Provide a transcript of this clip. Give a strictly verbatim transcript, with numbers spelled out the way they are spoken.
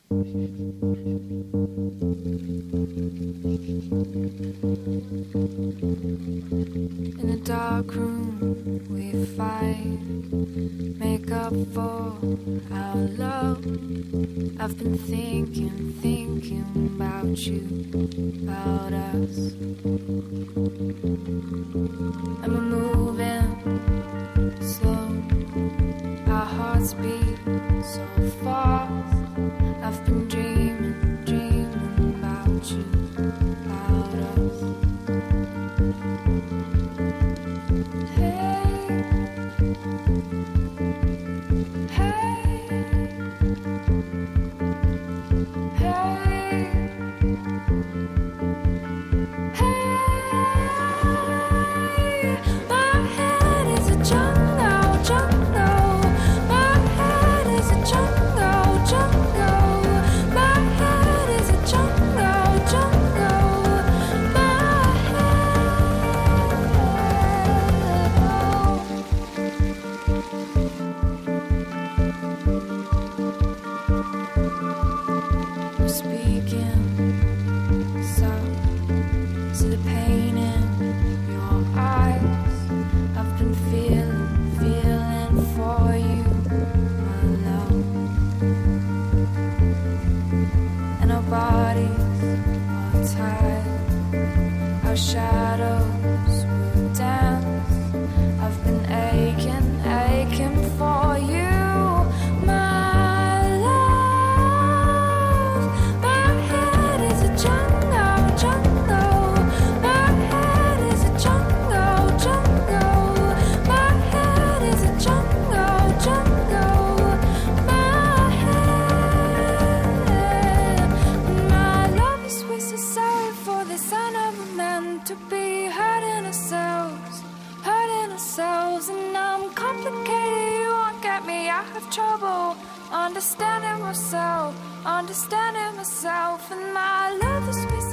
In a dark room we fight, make up for our love. I've been thinking, thinking about you, about us. And we're moving slow, our hearts beat so fast. I've been dreaming, dreaming about you, about us. Hey, hey, hey, hey. My head is a jungle, jungle. My head is a jungle, jungle. My head is a jungle, jungle. My head. We're speaking soft to the pain in your eyes. I've been feeling, feeling for you, my love. And our bodies are tied, our shadows will dance. I've been aching, aching for you, my love. My head is a jungle, jungle. My head is a jungle, jungle. My head is a jungle, jungle. My head. My love is we so sorry for this. I never meant to be hurting ourselves, hurting ourselves. And I'm complicated, you won't get me. I have trouble understanding myself, understanding myself. And my love is we